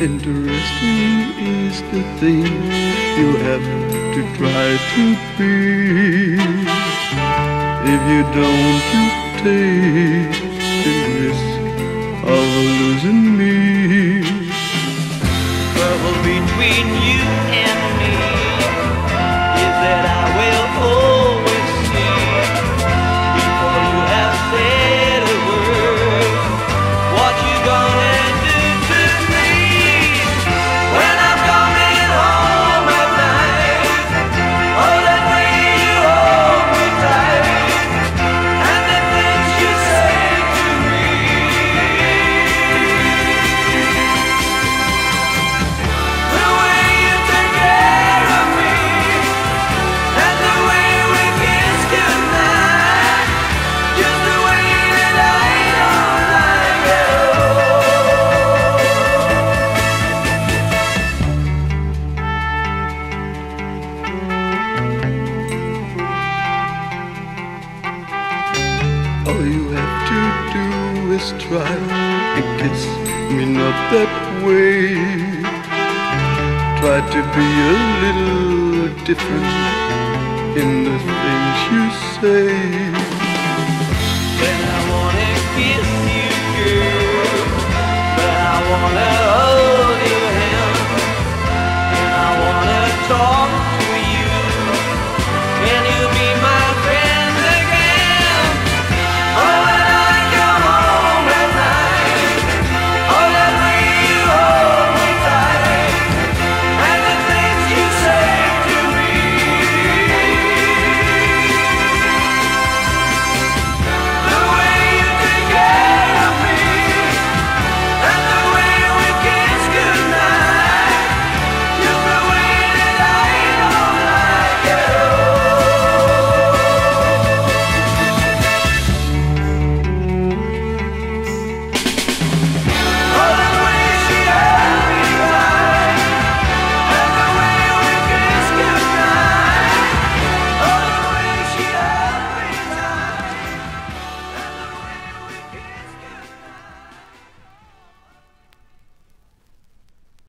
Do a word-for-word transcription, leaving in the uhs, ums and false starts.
Interesting is the thing you have to try to be. If you don't, you take the risk of losing me. Trouble between you and me is that I will always see before you have said a word what you gonna do to me. When I'm coming home at night, oh, that way you hold me tight, and the things you say to me, the way you take care of me, and the way we kiss goodnight, just the way that I don't like at all. All you have to do is try and kiss me not that way. Try to be a little different in the things you say.